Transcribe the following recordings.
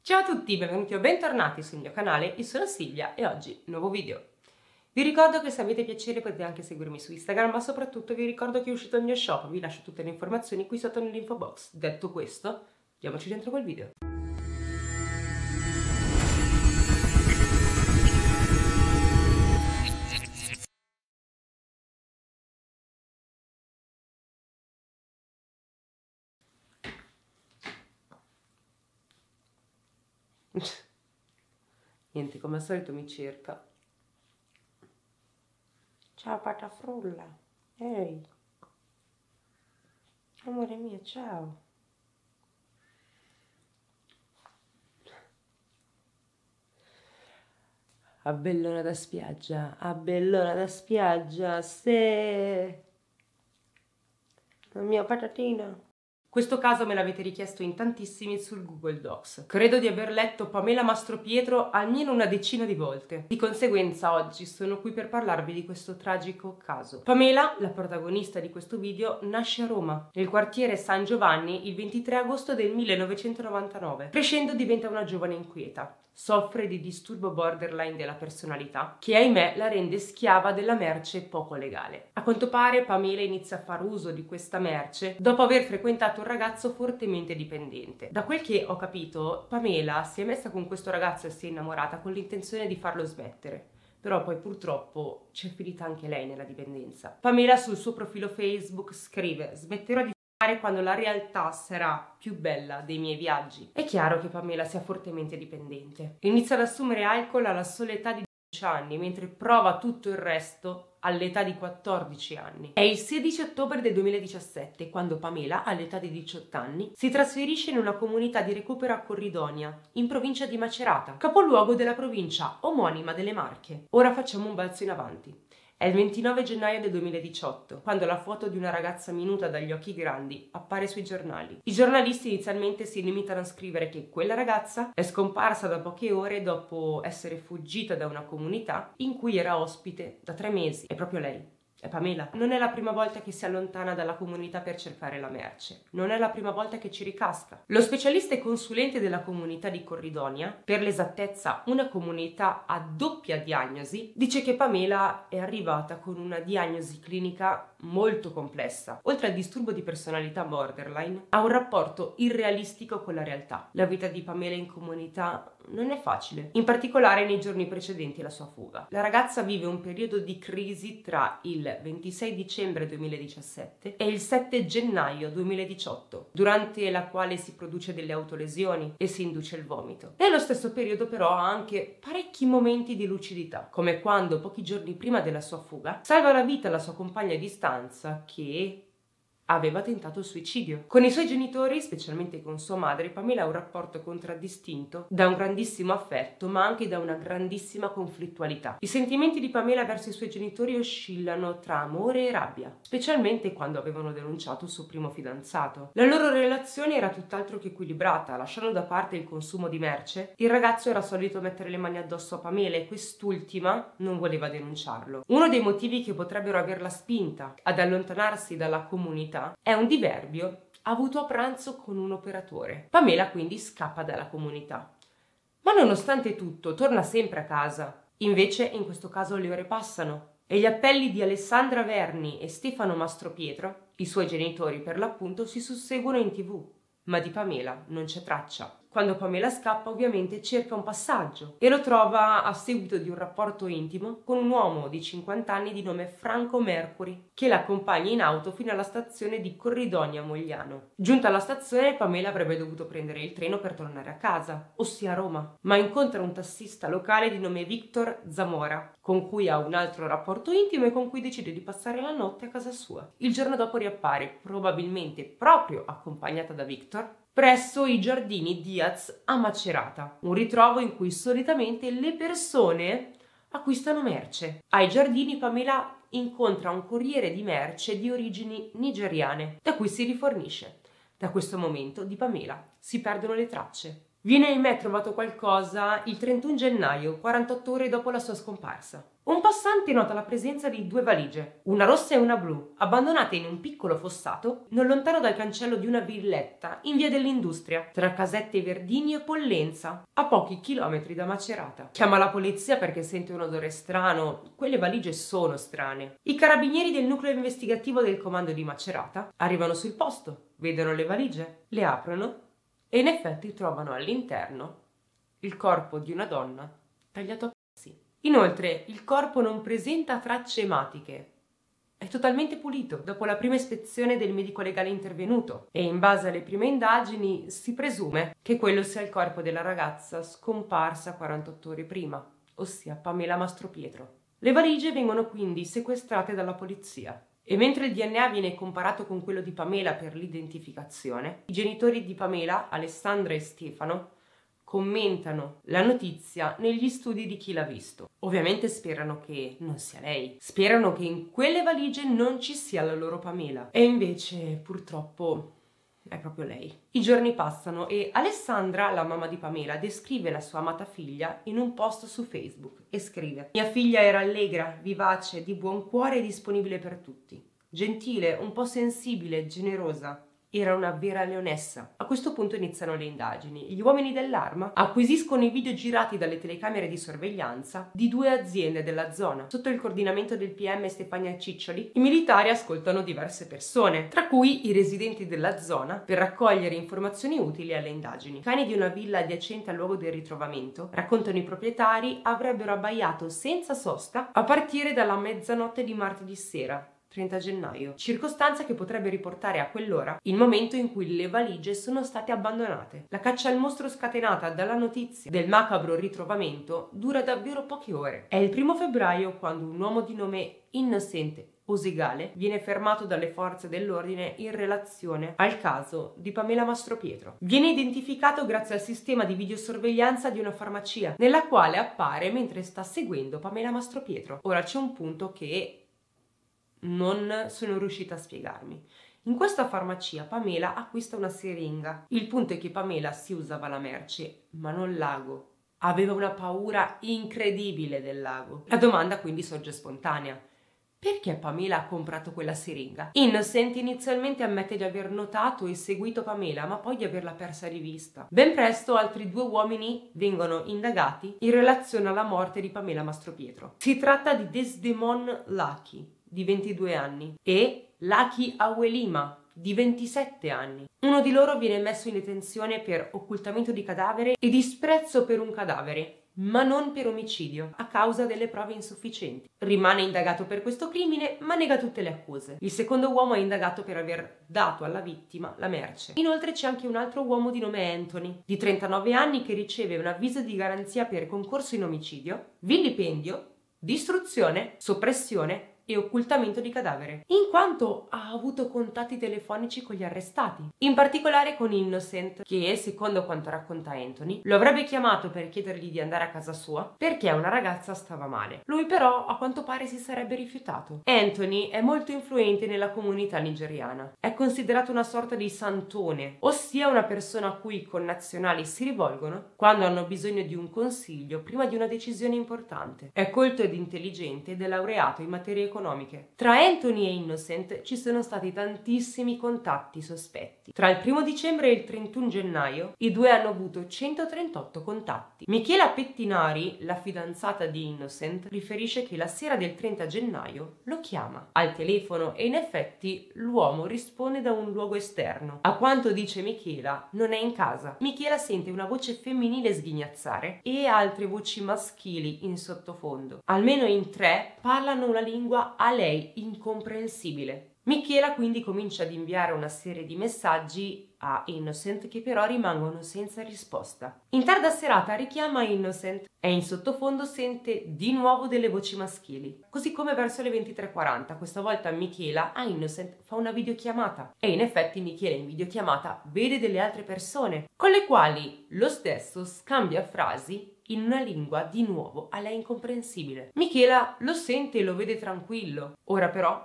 Ciao a tutti, benvenuti o bentornati sul mio canale, io sono Silvia e oggi nuovo video. Vi ricordo che se avete piacere potete anche seguirmi su Instagram, ma soprattutto vi ricordo che è uscito il mio shop, vi lascio tutte le informazioni qui sotto nell'info box. Detto questo, andiamoci dentro col video. Niente, come al solito mi cerca. Ciao patafrulla, ehi, amore mio, ciao. Abbellona da spiaggia, se la mia patatina. Questo caso me l'avete richiesto in tantissimi sul Google Docs. Credo di aver letto Pamela Mastropietro almeno una decina di volte. Di conseguenza oggi sono qui per parlarvi di questo tragico caso. Pamela, la protagonista di questo video, nasce a Roma, nel quartiere San Giovanni, il 23 agosto del 1999. Crescendo diventa una giovane inquieta. Soffre di disturbo borderline della personalità, che ahimè la rende schiava della merce poco legale. A quanto pare Pamela inizia a far uso di questa merce dopo aver frequentato un ragazzo fortemente dipendente. Da quel che ho capito, Pamela si è messa con questo ragazzo e si è innamorata con l'intenzione di farlo smettere. Però poi purtroppo c'è finita anche lei nella dipendenza. Pamela sul suo profilo Facebook scrive: smetterò di quando la realtà sarà più bella dei miei viaggi. È chiaro che Pamela sia fortemente dipendente. Inizia ad assumere alcol alla sola età di 12 anni, mentre prova tutto il resto all'età di 14 anni. È il 16 ottobre del 2017 quando Pamela, all'età di 18 anni, si trasferisce in una comunità di recupero a Corridonia, in provincia di Macerata, capoluogo della provincia omonima delle Marche. Ora facciamo un balzo in avanti. È il 29 gennaio del 2018, quando la foto di una ragazza minuta dagli occhi grandi appare sui giornali. I giornalisti inizialmente si limitano a scrivere che quella ragazza è scomparsa da poche ore dopo essere fuggita da una comunità in cui era ospite da 3 mesi. È proprio lei. È Pamela. Non è la prima volta che si allontana dalla comunità per cercare la merce. Non è la prima volta che ci ricasca. Lo specialista e consulente della comunità di Corridonia, per l'esattezza una comunità a doppia diagnosi, dice che Pamela è arrivata con una diagnosi clinica molto complessa. Oltre al disturbo di personalità borderline, ha un rapporto irrealistico con la realtà. La vita di Pamela in comunità non è facile, in particolare nei giorni precedenti alla sua fuga. La ragazza vive un periodo di crisi tra il 26 dicembre 2017 e il 7 gennaio 2018, durante la quale si produce delle autolesioni e si induce il vomito. Nello stesso periodo però ha anche parecchi momenti di lucidità, come quando pochi giorni prima della sua fuga salva la vita alla sua compagna di stanza che aveva tentato il suicidio. Con i suoi genitori, specialmente con sua madre, Pamela ha un rapporto contraddistinto da un grandissimo affetto, ma anche da una grandissima conflittualità. I sentimenti di Pamela verso i suoi genitori oscillano tra amore e rabbia, specialmente quando avevano denunciato il suo primo fidanzato. La loro relazione era tutt'altro che equilibrata. Lasciando da parte il consumo di merce, il ragazzo era solito mettere le mani addosso a Pamela e quest'ultima non voleva denunciarlo. Uno dei motivi che potrebbero averla spinta ad allontanarsi dalla comunità è un diverbio avuto a pranzo con un operatore. Pamela quindi scappa dalla comunità. Ma nonostante tutto torna sempre a casa. Invece in questo caso le ore passano e gli appelli di Alessandra Verni e Stefano Mastropietro, i suoi genitori per l'appunto, si susseguono in TV, ma di Pamela non c'è traccia. Quando Pamela scappa, ovviamente cerca un passaggio e lo trova a seguito di un rapporto intimo con un uomo di 50 anni di nome Franco Mercuri, che la accompagna in auto fino alla stazione di Corridonia Mogliano. Giunta alla stazione, Pamela avrebbe dovuto prendere il treno per tornare a casa, ossia a Roma, ma incontra un tassista locale di nome Victor Zamora, con cui ha un altro rapporto intimo e con cui decide di passare la notte a casa sua. Il giorno dopo riappare, probabilmente proprio accompagnata da Victor, presso i giardini Diaz a Macerata, un ritrovo in cui solitamente le persone acquistano merce. Ai giardini Pamela incontra un corriere di merce di origini nigeriane, da cui si rifornisce. Da questo momento di Pamela si perdono le tracce. Viene ahimè trovato qualcosa il 31 gennaio, 48 ore dopo la sua scomparsa. Un passante nota la presenza di 2 valigie, una rossa e una blu, abbandonate in un piccolo fossato non lontano dal cancello di una villetta in via dell'Industria, tra Casette Verdini e Pollenza, a pochi chilometri da Macerata. Chiama la polizia perché sente un odore strano. Quelle valigie sono strane. I carabinieri del nucleo investigativo del comando di Macerata arrivano sul posto, vedono le valigie, le aprono e in effetti trovano all'interno il corpo di una donna tagliato a pezzi. Inoltre il corpo non presenta tracce ematiche, è totalmente pulito dopo la prima ispezione del medico legale intervenuto e in base alle prime indagini si presume che quello sia il corpo della ragazza scomparsa 48 ore prima, ossia Pamela Mastropietro. Le valigie vengono quindi sequestrate dalla polizia. E mentre il DNA viene comparato con quello di Pamela per l'identificazione, i genitori di Pamela, Alessandra e Stefano, commentano la notizia negli studi di chi l'ha visto. Ovviamente sperano che non sia lei, sperano che in quelle valigie non ci sia la loro Pamela. E invece, purtroppo, è proprio lei. I giorni passano e Alessandra, la mamma di Pamela, descrive la sua amata figlia in un post su Facebook e scrive: mia figlia era allegra, vivace, di buon cuore e disponibile per tutti. Gentile, un po' sensibile, generosa. Era una vera leonessa. A questo punto iniziano le indagini. Gli uomini dell'Arma acquisiscono i video girati dalle telecamere di sorveglianza di 2 aziende della zona. Sotto il coordinamento del PM Stefania Ciccioli, i militari ascoltano diverse persone, tra cui i residenti della zona, per raccogliere informazioni utili alle indagini. I cani di una villa adiacente al luogo del ritrovamento, raccontano i proprietari, avrebbero abbaiato senza sosta a partire dalla mezzanotte di martedì sera, 30 gennaio, circostanza che potrebbe riportare a quell'ora il momento in cui le valigie sono state abbandonate. La caccia al mostro scatenata dalla notizia del macabro ritrovamento dura davvero poche ore. È il 1 febbraio quando un uomo di nome Innocent Osigale viene fermato dalle forze dell'ordine in relazione al caso di Pamela Mastropietro. Viene identificato grazie al sistema di videosorveglianza di una farmacia, nella quale appare mentre sta seguendo Pamela Mastropietro. Ora c'è un punto che non sono riuscita a spiegarmi. In questa farmacia Pamela acquista una siringa. Il punto è che Pamela si usava la merce, ma non l'ago. Aveva una paura incredibile del lago. La domanda quindi sorge spontanea: perché Pamela ha comprato quella siringa? Innocent inizialmente ammette di aver notato e seguito Pamela, ma poi di averla persa di vista. Ben presto altri 2 uomini vengono indagati in relazione alla morte di Pamela Mastropietro. Si tratta di Desdemon Lucky, di 22 anni, e Lucky Awelima, di 27 anni. Uno di loro viene messo in detenzione per occultamento di cadavere e disprezzo per un cadavere, ma non per omicidio, a causa delle prove insufficienti. Rimane indagato per questo crimine, ma nega tutte le accuse. Il secondo uomo è indagato per aver dato alla vittima la merce. Inoltre c'è anche un altro uomo di nome Anthony, di 39 anni, che riceve un avviso di garanzia per concorso in omicidio, vilipendio, distruzione, soppressione e occultamento di cadavere, in quanto ha avuto contatti telefonici con gli arrestati, in particolare con Innocent, che, secondo quanto racconta Anthony, lo avrebbe chiamato per chiedergli di andare a casa sua perché una ragazza stava male. Lui però a quanto pare si sarebbe rifiutato. Anthony è molto influente nella comunità nigeriana, è considerato una sorta di santone, ossia una persona a cui i connazionali si rivolgono quando hanno bisogno di un consiglio prima di una decisione importante. È colto ed intelligente ed è laureato in materie economiche. Tra Anthony e Innocent ci sono stati tantissimi contatti sospetti. Tra il 1 dicembre e il 31 gennaio i 2 hanno avuto 138 contatti. Michela Pettinari, la fidanzata di Innocent, riferisce che la sera del 30 gennaio lo chiama al telefono e in effetti l'uomo risponde da un luogo esterno. A quanto dice Michela, non è in casa. Michela sente una voce femminile sghignazzare e altre voci maschili in sottofondo. Almeno in 3 parlano una lingua a lei incomprensibile. Michela quindi comincia ad inviare una serie di messaggi a Innocent che però rimangono senza risposta. In tarda serata richiama Innocent e in sottofondo sente di nuovo delle voci maschili. Così come verso le 23:40, questa volta Michela a Innocent fa una videochiamata e in effetti Michela in videochiamata vede delle altre persone con le quali lo stesso scambia frasi in una lingua di nuovo a lei incomprensibile. Michela lo sente e lo vede tranquillo. Ora però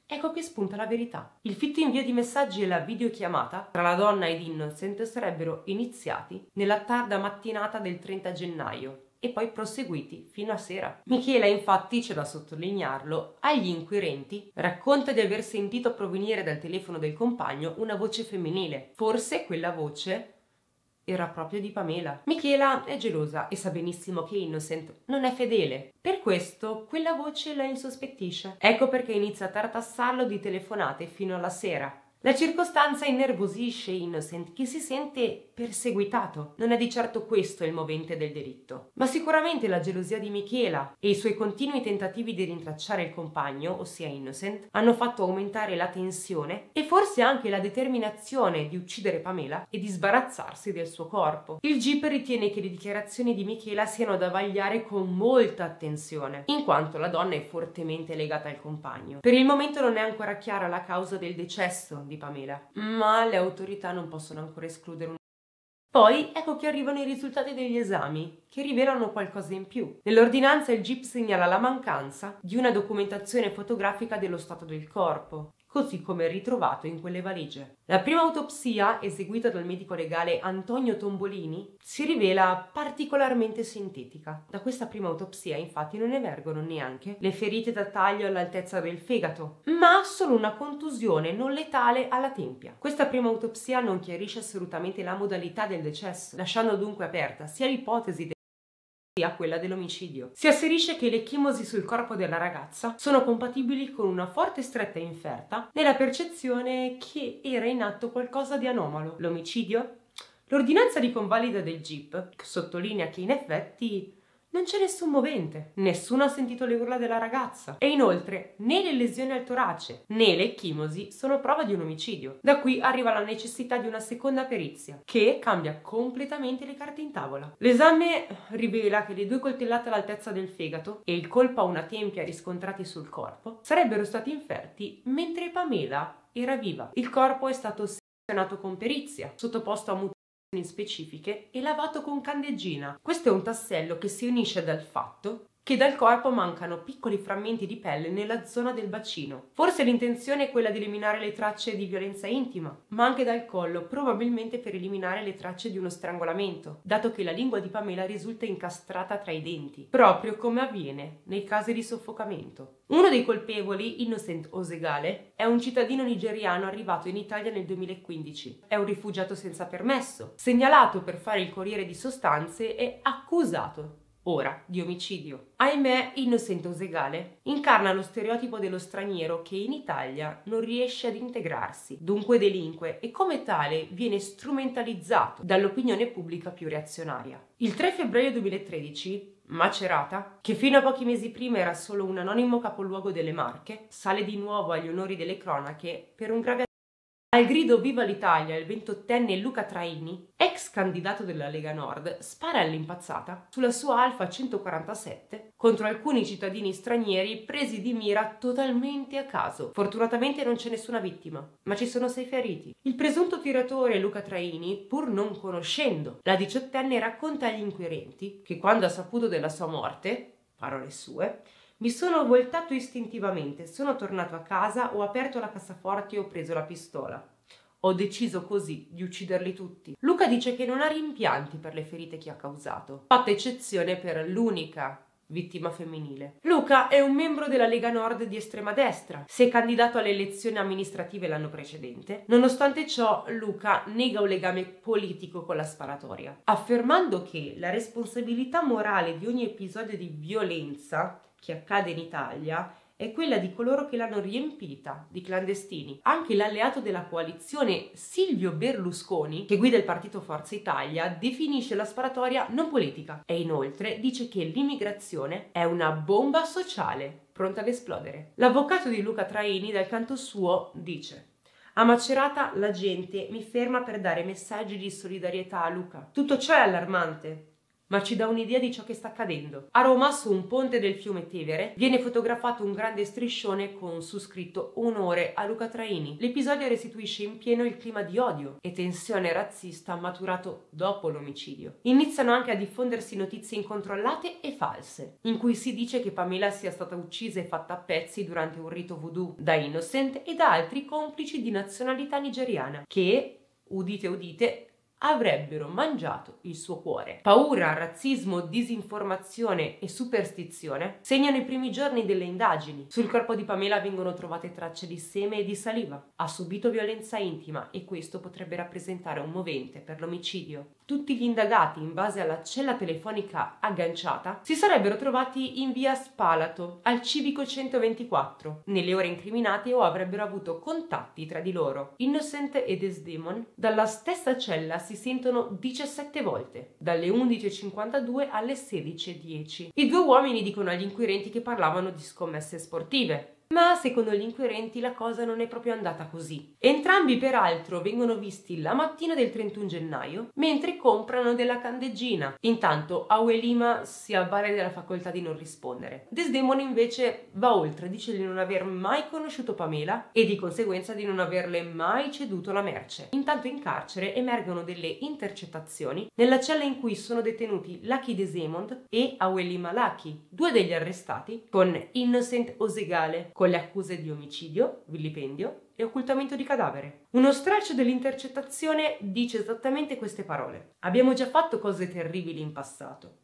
ecco che spunta la verità. Il fitto invio di messaggi e la videochiamata tra la donna ed Innocent sarebbero iniziati nella tarda mattinata del 30 gennaio e poi proseguiti fino a sera. Michela, infatti, c'è da sottolinearlo, agli inquirenti racconta di aver sentito provenire dal telefono del compagno una voce femminile. Forse quella voce era proprio di Pamela. Michela è gelosa e sa benissimo che Innocent non è fedele. Per questo quella voce la insospettisce. Ecco perché inizia a tartassarlo di telefonate fino alla sera. La circostanza innervosisce Innocent, che si sente perseguitato. Non è di certo questo il movente del delitto, ma sicuramente la gelosia di Michela e i suoi continui tentativi di rintracciare il compagno, ossia Innocent, hanno fatto aumentare la tensione e forse anche la determinazione di uccidere Pamela e di sbarazzarsi del suo corpo. Il GIP ritiene che le dichiarazioni di Michela siano da vagliare con molta attenzione, in quanto la donna è fortemente legata al compagno. Per il momento non è ancora chiara la causa del decesso di Pamela, ma le autorità non possono ancora escludere un... Poi ecco che arrivano i risultati degli esami, che rivelano qualcosa in più. Nell'ordinanza il GIP segnala la mancanza di una documentazione fotografica dello stato del corpo, così come ritrovato in quelle valigie. La prima autopsia, eseguita dal medico legale Antonio Tombolini, si rivela particolarmente sintetica. Da questa prima autopsia, infatti, non emergono neanche le ferite da taglio all'altezza del fegato, ma solo una contusione non letale alla tempia. Questa prima autopsia non chiarisce assolutamente la modalità del decesso, lasciando dunque aperta sia l'ipotesi a quella dell'omicidio. Si asserisce che le chimosi sul corpo della ragazza sono compatibili con una forte stretta inferta nella percezione che era in atto qualcosa di anomalo. L'omicidio? L'ordinanza di convalida del GIP sottolinea che in effetti non c'è nessun movente, nessuno ha sentito le urla della ragazza e inoltre né le lesioni al torace né le chimosi sono prova di un omicidio. Da qui arriva la necessità di una seconda perizia che cambia completamente le carte in tavola. L'esame rivela che le 2 coltellate all'altezza del fegato e il colpo a una tempia riscontrati sul corpo sarebbero stati inferti mentre Pamela era viva. Il corpo è stato sezionato con perizia, sottoposto a mutazioni specifiche e lavato con candeggina. Questo è un tassello che si unisce dal fatto che dal corpo mancano piccoli frammenti di pelle nella zona del bacino. Forse l'intenzione è quella di eliminare le tracce di violenza intima, ma anche dal collo, probabilmente per eliminare le tracce di uno strangolamento, dato che la lingua di Pamela risulta incastrata tra i denti, proprio come avviene nei casi di soffocamento. Uno dei colpevoli, Innocent Osegale, è un cittadino nigeriano arrivato in Italia nel 2015. È un rifugiato senza permesso, segnalato per fare il corriere di sostanze e accusato ora di omicidio. Ahimè, Innocent Osegale incarna lo stereotipo dello straniero che in Italia non riesce ad integrarsi, dunque delinque e come tale viene strumentalizzato dall'opinione pubblica più reazionaria. Il 3 febbraio 2013 Macerata, che fino a pochi mesi prima era solo un anonimo capoluogo delle Marche, sale di nuovo agli onori delle cronache per un grave al grido Viva l'Italia, il 28enne Luca Traini, ex candidato della Lega Nord, spara all'impazzata sulla sua Alfa 147 contro alcuni cittadini stranieri presi di mira totalmente a caso. Fortunatamente non c'è nessuna vittima, ma ci sono 6 feriti. Il presunto tiratore Luca Traini, pur non conoscendo la 18enne, racconta agli inquirenti che quando ha saputo della sua morte, parole sue, mi sono voltato istintivamente, sono tornato a casa, ho aperto la cassaforte e ho preso la pistola. Ho deciso così di ucciderli tutti. Luca dice che non ha rimpianti per le ferite che ha causato, fatta eccezione per l'unica vittima femminile. Luca è un membro della Lega Nord di estrema destra. Si è candidato alle elezioni amministrative l'anno precedente. Nonostante ciò, Luca nega un legame politico con la sparatoria, affermando che la responsabilità morale di ogni episodio di violenza che accade in Italia è quella di coloro che l'hanno riempita di clandestini. Anche l'alleato della coalizione Silvio Berlusconi, che guida il partito Forza Italia, definisce la sparatoria non politica e inoltre dice che l'immigrazione è una bomba sociale pronta ad esplodere. L'avvocato di Luca Traini, dal canto suo, dice: a Macerata la gente mi ferma per dare messaggi di solidarietà a Luca. Tutto ciò è allarmante. ma ci dà un'idea di ciò che sta accadendo. A Roma, su un ponte del fiume Tevere, viene fotografato un grande striscione con su scritto "Onore a Luca Traini". L'episodio restituisce in pieno il clima di odio e tensione razzista maturato dopo l'omicidio. Iniziano anche a diffondersi notizie incontrollate e false, in cui si dice che Pamela sia stata uccisa e fatta a pezzi durante un rito voodoo da Innocent e da altri complici di nazionalità nigeriana che, udite udite, avrebbero mangiato il suo cuore. Paura, razzismo, disinformazione e superstizione segnano i primi giorni delle indagini. Sul corpo di Pamela vengono trovate tracce di seme e di saliva. Ha subito violenza intima e questo potrebbe rappresentare un movente per l'omicidio. Tutti gli indagati, in base alla cella telefonica agganciata, si sarebbero trovati in via Spalato, al civico 124, nelle ore incriminate o avrebbero avuto contatti tra di loro. Innocent e Desdemon dalla stessa cella si sentono 17 volte, dalle 11:52 alle 16:10. I due uomini dicono agli inquirenti che parlavano di scommesse sportive, ma secondo gli inquirenti la cosa non è proprio andata così. Entrambi peraltro vengono visti la mattina del 31 gennaio mentre comprano della candeggina. Intanto Awelima si avvale della facoltà di non rispondere. Desdemona invece va oltre, dice di non aver mai conosciuto Pamela e di conseguenza di non averle mai ceduto la merce. Intanto in carcere emergono delle intercettazioni nella cella in cui sono detenuti Lucky Desmond e Awelima Lucky, due degli arrestati, con Innocent Osegale, con le accuse di omicidio, vilipendio e occultamento di cadavere. Uno stralcio dell'intercettazione dice esattamente queste parole: "Abbiamo già fatto cose terribili in passato.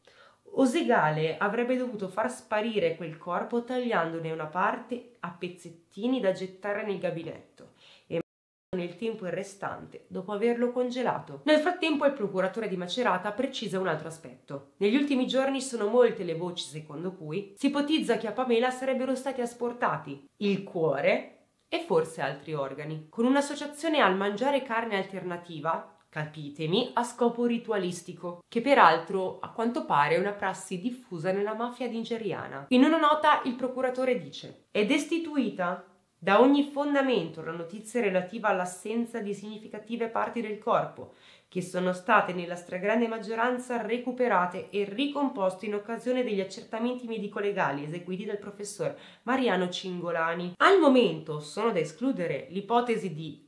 Osegale avrebbe dovuto far sparire quel corpo tagliandone una parte a pezzettini da gettare nel gabinetto e nel tempo il restante dopo averlo congelato". Nel frattempo il procuratore di Macerata precisa un altro aspetto. Negli ultimi giorni sono molte le voci secondo cui si ipotizza che a Pamela sarebbero stati asportati il cuore e forse altri organi, con un'associazione al mangiare carne alternativa, capitemi, a scopo ritualistico, che peraltro a quanto pare è una prassi diffusa nella mafia nigeriana. In una nota il procuratore dice: "È destituita da ogni fondamento la notizia relativa all'assenza di significative parti del corpo, che sono state nella stragrande maggioranza recuperate e ricomposte in occasione degli accertamenti medico-legali eseguiti dal professor Mariano Cingolani. Al momento sono da escludere l'ipotesi di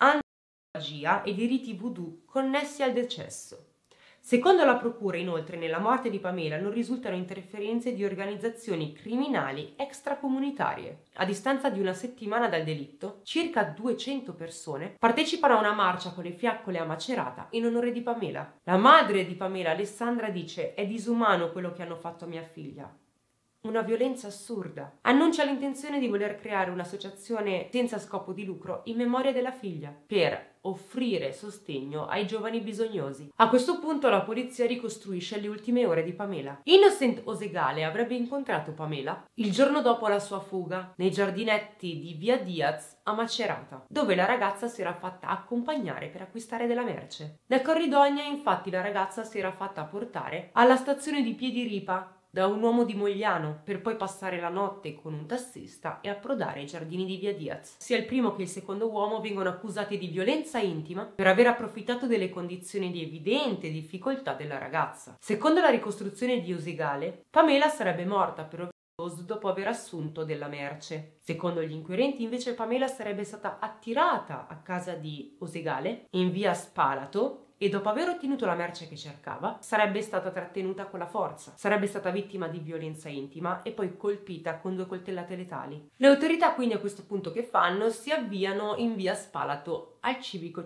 antimagia e di riti voodoo connessi al decesso". Secondo la procura, inoltre, nella morte di Pamela non risultano interferenze di organizzazioni criminali extracomunitarie. A distanza di una settimana dal delitto, circa 200 persone partecipano a una marcia con le fiaccole a Macerata in onore di Pamela. La madre di Pamela, Alessandra, dice: "È disumano quello che hanno fatto a mia figlia. Una violenza assurda". Annuncia l'intenzione di voler creare un'associazione senza scopo di lucro in memoria della figlia, per offrire sostegno ai giovani bisognosi. A questo punto la polizia ricostruisce le ultime ore di Pamela. Innocent Osegale avrebbe incontrato Pamela il giorno dopo la sua fuga nei giardinetti di via Diaz a Macerata, dove la ragazza si era fatta accompagnare per acquistare della merce. Nel corridoio, infatti, la ragazza si era fatta portare alla stazione di Piediripa da un uomo di Mogliano, per poi passare la notte con un tassista e approdare ai giardini di via Diaz. Sia il primo che il secondo uomo vengono accusati di violenza intima per aver approfittato delle condizioni di evidente difficoltà della ragazza. Secondo la ricostruzione di Osegale, Pamela sarebbe morta per overdose dopo aver assunto della merce. Secondo gli inquirenti, invece, Pamela sarebbe stata attirata a casa di Osegale in via Spalato e dopo aver ottenuto la merce che cercava sarebbe stata trattenuta con la forza, sarebbe stata vittima di violenza intima e poi colpita con 2 coltellate letali. Le autorità quindi a questo punto che fanno? Si avviano in via Spalato al civico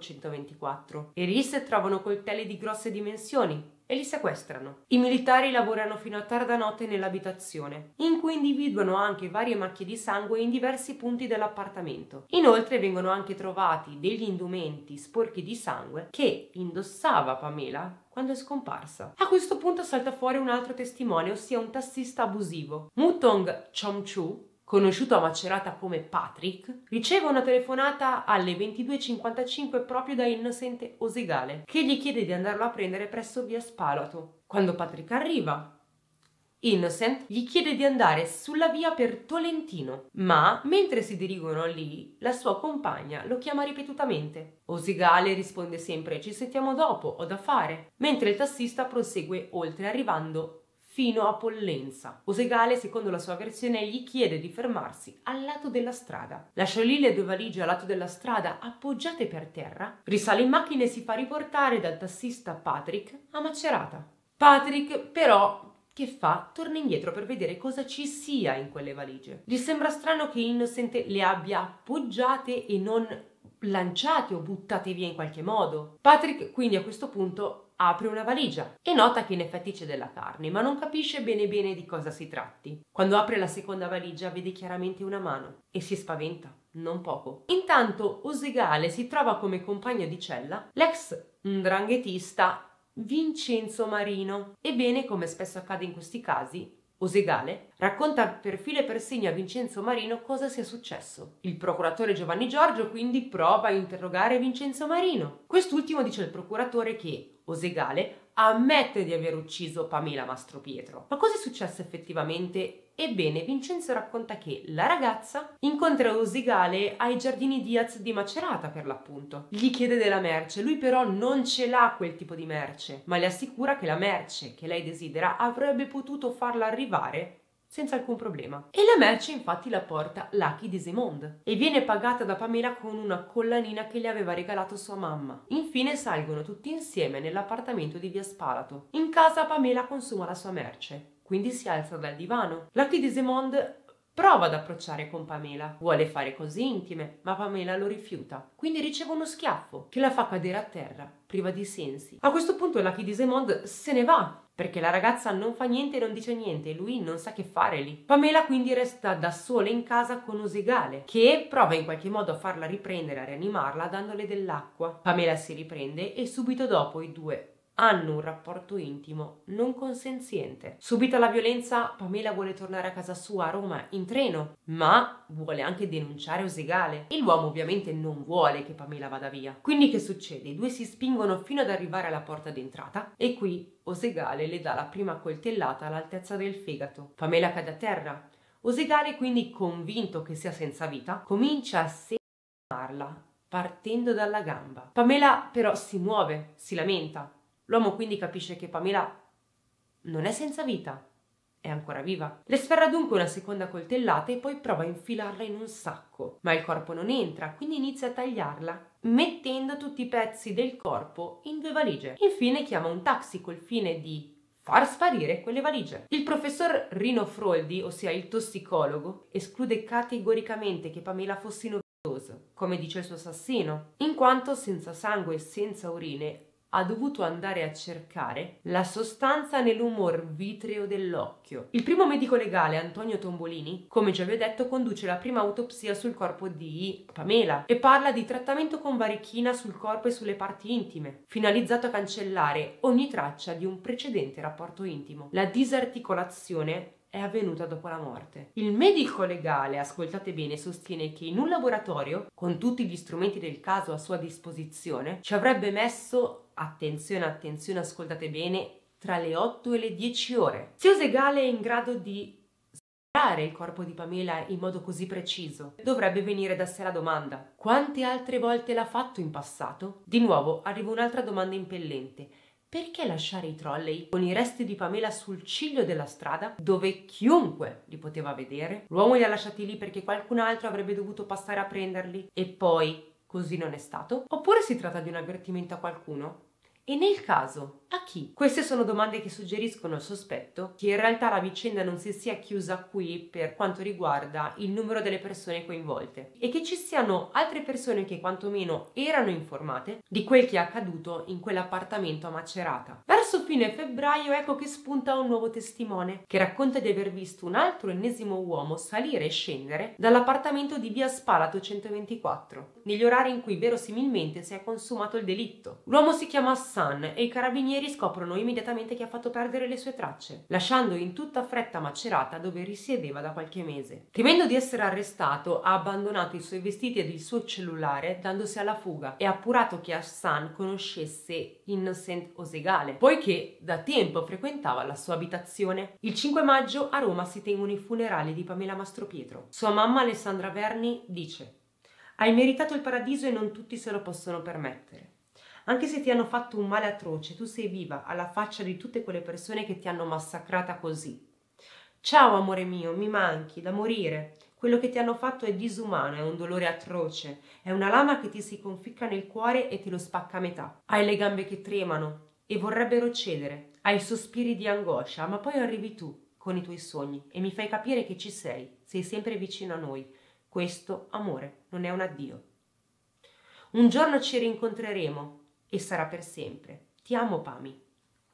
124 e lì trovano coltelli di grosse dimensioni e li sequestrano. I militari lavorano fino a tarda notte nell'abitazione, in cui individuano anche varie macchie di sangue in diversi punti dell'appartamento. Inoltre vengono anche trovati degli indumenti sporchi di sangue che indossava Pamela quando è scomparsa. A questo punto salta fuori un altro testimone, ossia un tassista abusivo. Mutong Chomchu, conosciuto a Macerata come Patrick, riceve una telefonata alle 22:55 proprio da Innocent Osegale, che gli chiede di andarlo a prendere presso via Spalato. Quando Patrick arriva, Innocent gli chiede di andare sulla via per Tolentino, ma mentre si dirigono lì, la sua compagna lo chiama ripetutamente. Osigale risponde sempre ci sentiamo dopo, ho da fare, mentre il tassista prosegue oltre arrivando fino a Pollenza. Osigale, secondo la sua versione, gli chiede di fermarsi al lato della strada. Lascia lì le 2 valigie al lato della strada appoggiate per terra, risale in macchina e si fa riportare dal tassista Patrick a Macerata. Patrick però che fa? Torna indietro per vedere cosa ci sia in quelle valigie. Gli sembra strano che Innocent le abbia appoggiate e non lanciate o buttate via in qualche modo. Patrick quindi a questo punto apre una valigia e nota che in effetti c'è della carne, ma non capisce bene di cosa si tratti. Quando apre la seconda valigia vede chiaramente una mano e si spaventa, non poco. Intanto Osigale si trova come compagno di cella l'ex 'ndranghetista Vincenzo Marino. Ebbene, come spesso accade in questi casi, Osigale racconta per filo e per segno a Vincenzo Marino cosa sia successo. Il procuratore Giovanni Giorgio quindi prova a interrogare Vincenzo Marino. Quest'ultimo dice al procuratore che Osigale ammette di aver ucciso Pamela Mastropietro. Ma cosa è successo effettivamente? Ebbene, Vincenzo racconta che la ragazza incontra Osigale ai Giardini Diaz di Macerata, per l'appunto. Gli chiede della merce, lui però non ce l'ha quel tipo di merce, ma le assicura che la merce che lei desidera avrebbe potuto farla arrivare senza alcun problema. E la merce infatti la porta Lucky Desimond e viene pagata da Pamela con una collanina che le aveva regalato sua mamma. Infine salgono tutti insieme nell'appartamento di via Spalato. In casa Pamela consuma la sua merce, quindi si alza dal divano. Lucky Desimond prova ad approcciare con Pamela, vuole fare cose intime, ma Pamela lo rifiuta, quindi riceve uno schiaffo che la fa cadere a terra, priva di sensi. A questo punto Lucky Desimond se ne va, perché la ragazza non fa niente e non dice niente e lui non sa che fare lì. Pamela quindi resta da sola in casa con Osigale, che prova in qualche modo a farla riprendere, a rianimarla dandole dell'acqua. Pamela si riprende e subito dopo i due hanno un rapporto intimo non consenziente. Subita la violenza, Pamela vuole tornare a casa sua a Roma in treno, ma vuole anche denunciare Osigale. E l'uomo ovviamente non vuole che Pamela vada via. Quindi che succede? I due si spingono fino ad arrivare alla porta d'entrata e qui Osigale le dà la prima coltellata all'altezza del fegato. Pamela cade a terra. Osigale, quindi convinto che sia senza vita, comincia a seminarla partendo dalla gamba. Pamela però si muove, si lamenta. L'uomo quindi capisce che Pamela non è senza vita, è ancora viva. Le sferra dunque una seconda coltellata e poi prova a infilarla in un sacco, ma il corpo non entra, quindi inizia a tagliarla, mettendo tutti i pezzi del corpo in 2 valigie. Infine chiama un taxi col fine di far sparire quelle valigie. Il professor Rino Froldi, ossia il tossicologo, esclude categoricamente che Pamela fosse inovitosa, come dice il suo assassino, in quanto senza sangue e senza urine ha dovuto andare a cercare la sostanza nell'umor vitreo dell'occhio. Il primo medico legale, Antonio Tombolini, come già vi ho detto, conduce la prima autopsia sul corpo di Pamela e parla di trattamento con varichina sul corpo e sulle parti intime, finalizzato a cancellare ogni traccia di un precedente rapporto intimo. La disarticolazione è avvenuta dopo la morte. Il medico legale, ascoltate bene, sostiene che in un laboratorio, con tutti gli strumenti del caso a sua disposizione, ci avrebbe messo, attenzione, ascoltate bene, tra le 8 e le 10 ore. Se Osigale è in grado di sparare il corpo di Pamela in modo così preciso, dovrebbe venire da sé la domanda: quante altre volte l'ha fatto in passato? Di nuovo arriva un'altra domanda impellente. Perché lasciare i trolley con i resti di Pamela sul ciglio della strada, dove chiunque li poteva vedere? L'uomo li ha lasciati lì perché qualcun altro avrebbe dovuto passare a prenderli e poi così non è stato? Oppure si tratta di un avvertimento a qualcuno? E nel caso, a chi? Queste sono domande che suggeriscono il sospetto che in realtà la vicenda non si sia chiusa qui per quanto riguarda il numero delle persone coinvolte e che ci siano altre persone che quantomeno erano informate di quel che è accaduto in quell'appartamento a Macerata. Verso fine febbraio ecco che spunta un nuovo testimone che racconta di aver visto un altro ennesimo uomo salire e scendere dall'appartamento di via Spalato 124 negli orari in cui verosimilmente si è consumato il delitto. L'uomo si chiama Hassan e i carabinieri scoprono immediatamente che ha fatto perdere le sue tracce, lasciando in tutta fretta Macerata dove risiedeva da qualche mese. Temendo di essere arrestato, ha abbandonato i suoi vestiti ed il suo cellulare dandosi alla fuga e ha appurato che Hassan conoscesse Innocent Osigale. Poi poiché da tempo frequentava la sua abitazione. Il 5 maggio a Roma si tengono i funerali di Pamela Mastropietro. Sua mamma Alessandra Verni dice: «Hai meritato il paradiso e non tutti se lo possono permettere. Anche se ti hanno fatto un male atroce, tu sei viva alla faccia di tutte quelle persone che ti hanno massacrata così. Ciao amore mio, mi manchi da morire. Quello che ti hanno fatto è disumano, è un dolore atroce, è una lama che ti si conficca nel cuore e te lo spacca a metà. Hai le gambe che tremano e vorrebbero cedere, hai sospiri di angoscia, ma poi arrivi tu con i tuoi sogni e mi fai capire che ci sei sempre vicino a noi. Questo, amore, non è un addio. Un giorno ci rincontreremo e sarà per sempre. Ti amo, Pami».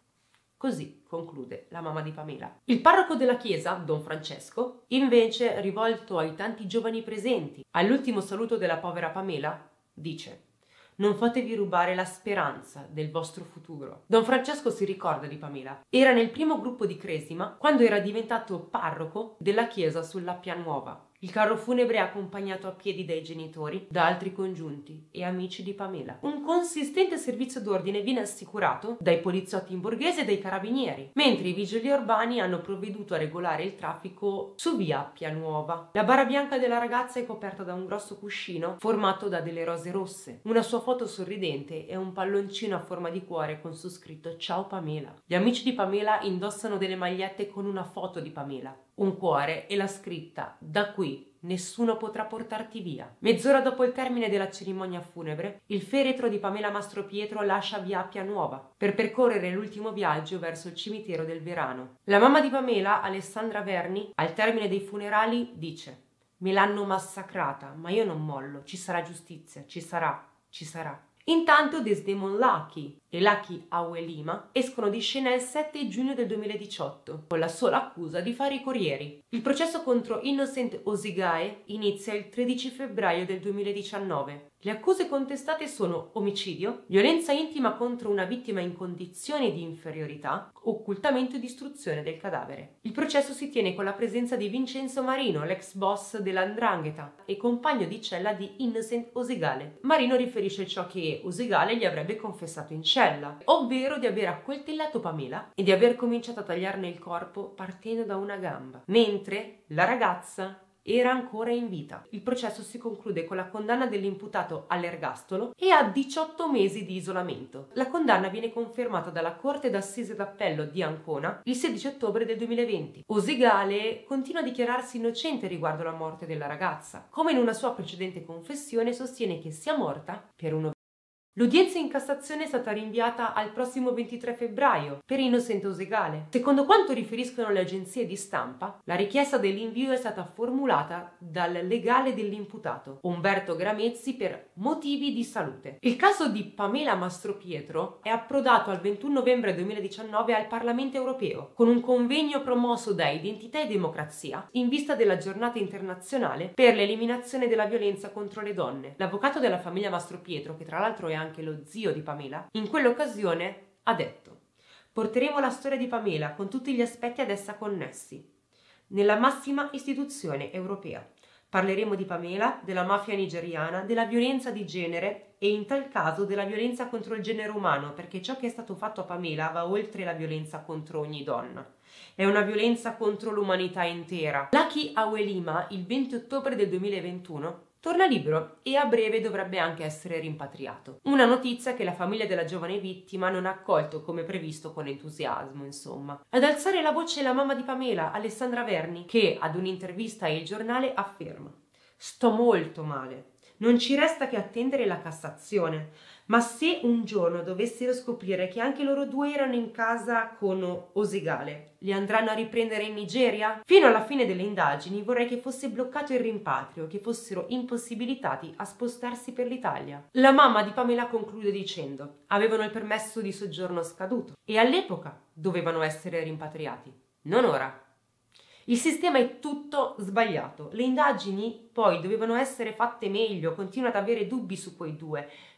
Così conclude la mamma di Pamela. Il parroco della chiesa, Don Francesco, invece, rivolto ai tanti giovani presenti, all'ultimo saluto della povera Pamela, dice: «Non fatevi rubare la speranza del vostro futuro». Don Francesco si ricorda di Pamela. Era nel primo gruppo di Cresima quando era diventato parroco della chiesa sull'Appia Nuova. Il carro funebre è accompagnato a piedi dai genitori, da altri congiunti e amici di Pamela. Un consistente servizio d'ordine viene assicurato dai poliziotti in borghese e dai carabinieri, mentre i vigili urbani hanno provveduto a regolare il traffico su via Appia Nuova. La bara bianca della ragazza è coperta da un grosso cuscino formato da delle rose rosse, una sua foto sorridente e un palloncino a forma di cuore con su scritto «Ciao Pamela». Gli amici di Pamela indossano delle magliette con una foto di Pamela, un cuore e la scritta «Da qui nessuno potrà portarti via». Mezz'ora dopo il termine della cerimonia funebre, il feretro di Pamela Mastropietro lascia via Appia Nuova per percorrere l'ultimo viaggio verso il cimitero del Verano. La mamma di Pamela, Alessandra Verni, al termine dei funerali dice: «Me l'hanno massacrata, ma io non mollo, ci sarà giustizia, ci sarà, ci sarà». Intanto Desdemon Lucky e Lucky Awelima escono di scena il 7 giugno del 2018 con la sola accusa di fare i corrieri. Il processo contro Innocent Ozigae inizia il 13 febbraio del 2019. Le accuse contestate sono omicidio, violenza intima contro una vittima in condizioni di inferiorità, occultamento e distruzione del cadavere. Il processo si tiene con la presenza di Vincenzo Marino, l'ex boss dell''Ndrangheta e compagno di cella di Innocent Ozigae. Marino riferisce ciò che Ozigae gli avrebbe confessato in cella, ovvero di aver accoltellato Pamela e di aver cominciato a tagliarne il corpo partendo da una gamba, mentre la ragazza era ancora in vita. Il processo si conclude con la condanna dell'imputato all'ergastolo e a 18 mesi di isolamento. La condanna viene confermata dalla Corte d'Assise d'Appello di Ancona il 16 ottobre del 2020. Ozigae continua a dichiararsi innocente riguardo la morte della ragazza. Come in una sua precedente confessione, sostiene che sia morta per un L'udienza in Cassazione è stata rinviata al prossimo 23 febbraio per Innocent Ozigae. Secondo quanto riferiscono le agenzie di stampa, la richiesta dell'invio è stata formulata dal legale dell'imputato, Umberto Gramezzi, per motivi di salute. Il caso di Pamela Mastropietro è approdato al 21 novembre 2019 al Parlamento europeo, con un convegno promosso da Identità e Democrazia in vista della giornata internazionale per l'eliminazione della violenza contro le donne. L'avvocato della famiglia Mastropietro, che tra l'altro è anche lo zio di Pamela, in quell'occasione ha detto: «Porteremo la storia di Pamela con tutti gli aspetti ad essa connessi nella massima istituzione europea. Parleremo di Pamela, della mafia nigeriana, della violenza di genere e in tal caso della violenza contro il genere umano, perché ciò che è stato fatto a Pamela va oltre la violenza contro ogni donna. È una violenza contro l'umanità intera». Lucky Awelima, il 20 ottobre del 2021, torna libero e a breve dovrebbe anche essere rimpatriato. Una notizia che la famiglia della giovane vittima non ha accolto come previsto con entusiasmo, insomma. Ad alzare la voce la mamma di Pamela, Alessandra Verni, che ad un'intervista a Il Giornale afferma: «Sto molto male. Non ci resta che attendere la Cassazione. Ma se un giorno dovessero scoprire che anche loro due erano in casa con Ozigae, li andranno a riprendere in Nigeria? Fino alla fine delle indagini vorrei che fosse bloccato il rimpatrio, che fossero impossibilitati a spostarsi per l'Italia». La mamma di Pamela conclude dicendo: «Avevano il permesso di soggiorno scaduto e all'epoca dovevano essere rimpatriati, non ora. Il sistema è tutto sbagliato. Le indagini poi dovevano essere fatte meglio, continuo ad avere dubbi su quei due.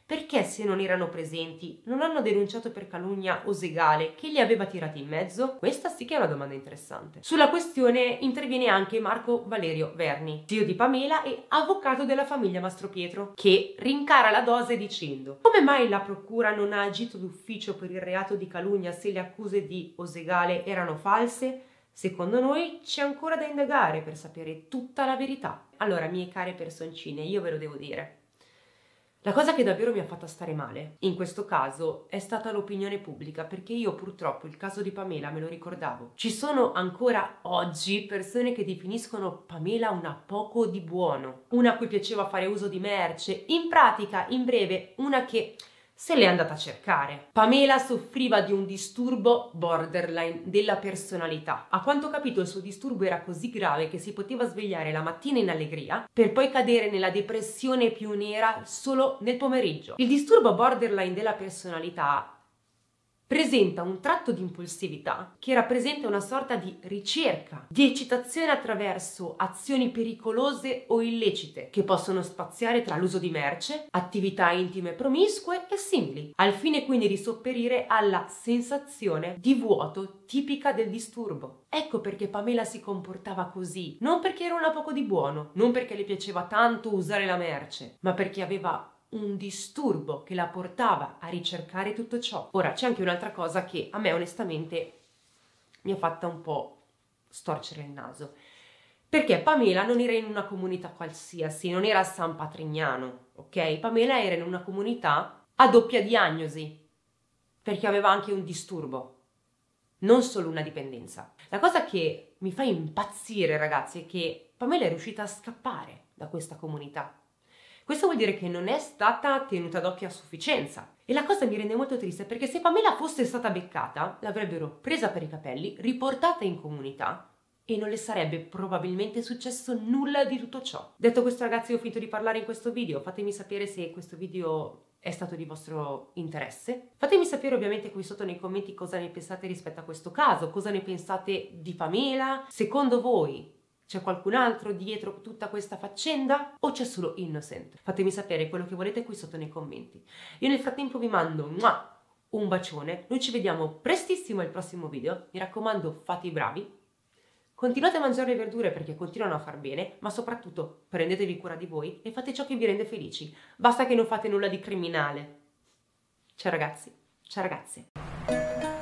Perché se non erano presenti non hanno denunciato per calunnia Osegale che li aveva tirati in mezzo? Questa sì che è una domanda interessante. Sulla questione interviene anche Marco Valerio Verni, zio di Pamela e avvocato della famiglia Mastropietro, che rincara la dose dicendo: come mai la procura non ha agito d'ufficio per il reato di calunnia se le accuse di Osegale erano false? Secondo noi c'è ancora da indagare per sapere tutta la verità. Allora, mie care personcine, io ve lo devo dire. La cosa che davvero mi ha fatta stare male, in questo caso, è stata l'opinione pubblica, perché io purtroppo il caso di Pamela me lo ricordavo. Ci sono ancora oggi persone che definiscono Pamela una poco di buono, una a cui piaceva fare uso di merce, in pratica, in breve, una che se l'è andata a cercare. Pamela soffriva di un disturbo borderline della personalità. A quanto ho capito il suo disturbo era così grave che si poteva svegliare la mattina in allegria per poi cadere nella depressione più nera solo nel pomeriggio. Il disturbo borderline della personalità presenta un tratto di impulsività che rappresenta una sorta di ricerca, di eccitazione attraverso azioni pericolose o illecite che possono spaziare tra l'uso di merce, attività intime promiscue e simili, al fine quindi di sopperire alla sensazione di vuoto tipica del disturbo. Ecco perché Pamela si comportava così, non perché era una poco di buono, non perché le piaceva tanto usare la merce, ma perché aveva un disturbo che la portava a ricercare tutto ciò. Ora, c'è anche un'altra cosa che a me onestamente mi ha fatta un po' storcere il naso, perché Pamela non era in una comunità qualsiasi, non era a San Patrignano, ok? Pamela era in una comunità a doppia diagnosi, perché aveva anche un disturbo, non solo una dipendenza. La cosa che mi fa impazzire, ragazzi, è che Pamela è riuscita a scappare da questa comunità. Questo vuol dire che non è stata tenuta d'occhio a sufficienza. E la cosa mi rende molto triste, perché se Pamela fosse stata beccata, l'avrebbero presa per i capelli, riportata in comunità e non le sarebbe probabilmente successo nulla di tutto ciò. Detto questo, ragazzi, ho finito di parlare in questo video. Fatemi sapere se questo video è stato di vostro interesse. Fatemi sapere ovviamente qui sotto nei commenti cosa ne pensate rispetto a questo caso, cosa ne pensate di Pamela. Secondo voi c'è qualcun altro dietro tutta questa faccenda o c'è solo Innocent? Fatemi sapere quello che volete qui sotto nei commenti. Io nel frattempo vi mando un bacione, noi ci vediamo prestissimo al prossimo video, mi raccomando fate i bravi, continuate a mangiare le verdure perché continuano a far bene, ma soprattutto prendetevi cura di voi e fate ciò che vi rende felici, basta che non fate nulla di criminale. Ciao ragazzi, ciao ragazze.